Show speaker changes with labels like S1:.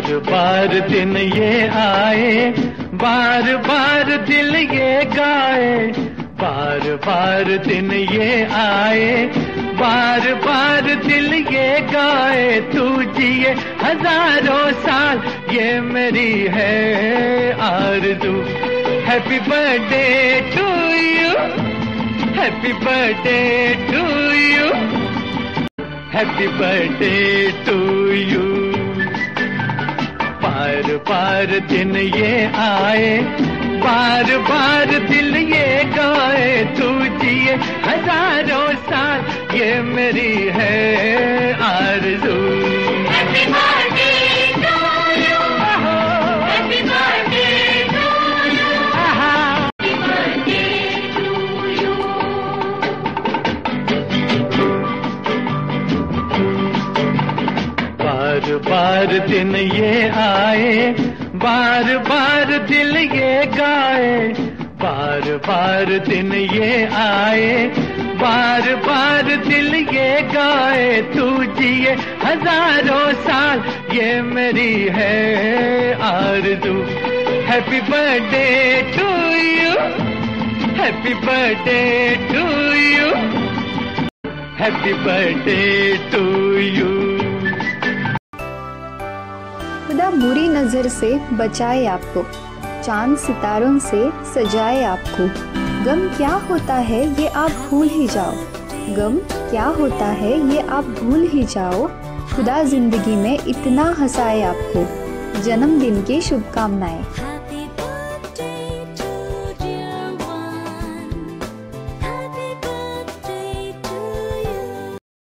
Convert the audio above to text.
S1: बार दिन ये आए, बार बार दिल ये गाए, बार बार दिन ये आए, बार बार दिल ये गाए। तू जिए हजारों साल ये मेरी है आरज़ू। Happy birthday to you, happy birthday to you, happy birthday to you. बार बार दिन ये आए, बार बार दिल ये गाए। तू जिए हजारों साल ये मेरी है आरज़ू।
S2: Happy birthday to you, happy birthday to you, happy birthday to you.
S1: बार बार दिन ये आए, बार बार दिल ये गाए, बार बार दिन ये आए, बार बार दिल ये गाए। तू जिए हजारों साल ये मेरी है आरज़ू। Happy birthday to you, happy birthday to you, happy birthday to you.
S3: खुदा बुरी नजर से बचाए आपको, चांद सितारों से सजाए आपको। गम क्या होता है ये आप भूल ही जाओ, गम क्या होता है ये आप भूल ही जाओ। खुदा जिंदगी में इतना हंसाए आपको, जन्मदिन की शुभकामनाएं।